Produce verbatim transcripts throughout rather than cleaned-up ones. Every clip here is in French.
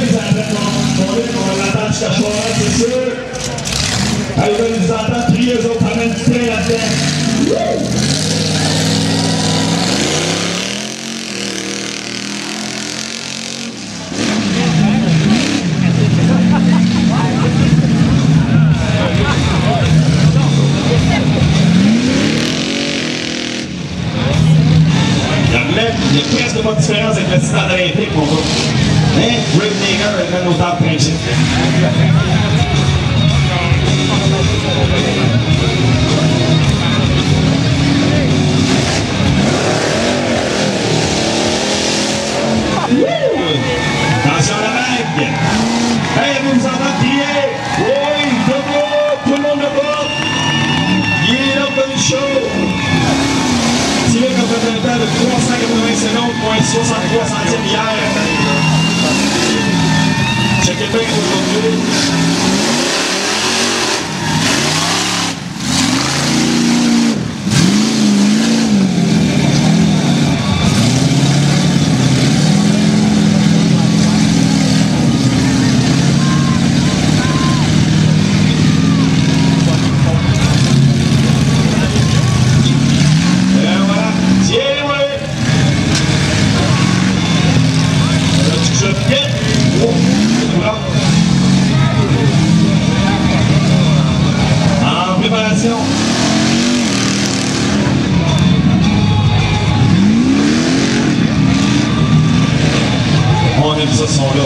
ils arrêtent mon livre, on va l'attendre jusqu'à soir, c'est sûr. Allez, ils nous entendre crier, eux autres, amènent du train là-dedans. Il n'y a presque pas de différence avec le stade olympique, mon gars. Hein? Rick Nager est un auteur de principe. Attention à la vague! Hey, vous nous entendez crier! Oui, debout! Tout le monde debout! Il est là comme une show! Tiré comme un temps de trois cent quatre-vingts secondes, moins soixante-trois centièmes hier. Checkez bien aujourd'hui. On aime ça, ce son-là.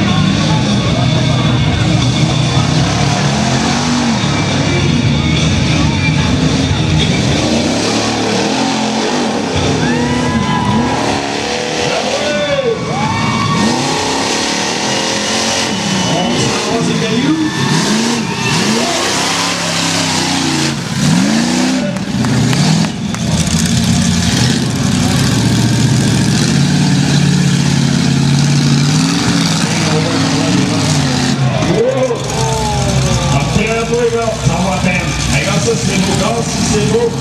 Ça va à peine. Regarde ça, c'est beau gaz, c'est beau.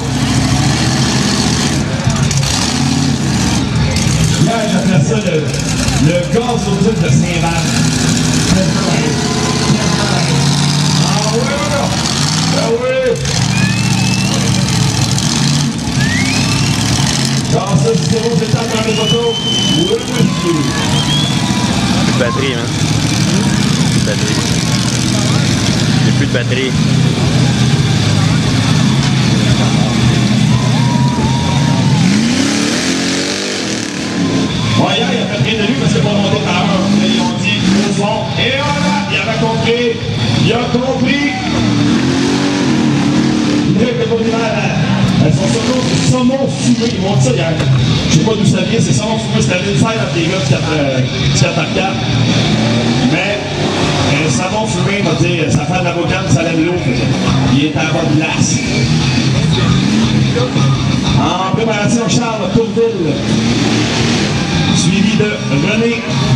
Hier, j'appelais ça le, le gazoduc de Saint-Val. Ah oui, ah oui. Regarde ça, c'est beau, c'est le temps de prendre les photos. Oui, oui, oui. Plus de batterie, hein. Plus de batterie. J'ai plus de batterie. Ouais, hier, il a fait rien de lui parce qu'il n'a pas monté par heure. Ils ont dit au son. Et voilà, il avait compris. Il a compris. Il était pas du mal. Son surnom, c'est saumon fumé. Ils m'ont dit ça hier. Je sais pas d'où ça vient, c'est saumon fumé. C'était l'inside of des gars de quatre par quatre. Mais. Le savon fumé m'a dit, ça fait de la boucane, ça lève l'eau. Il est à la bonne place. En préparation, Charles Tourville, suivi de René